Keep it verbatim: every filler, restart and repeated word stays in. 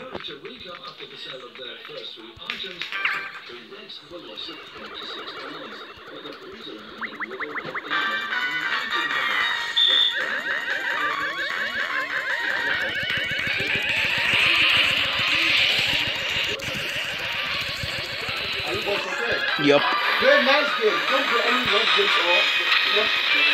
encouraged to recap after the sale of their first three items. The Reds have a loss of twenty-six pounds, but the Blues are winning with a fifteen Yep. Very nice game. Don't put any red off.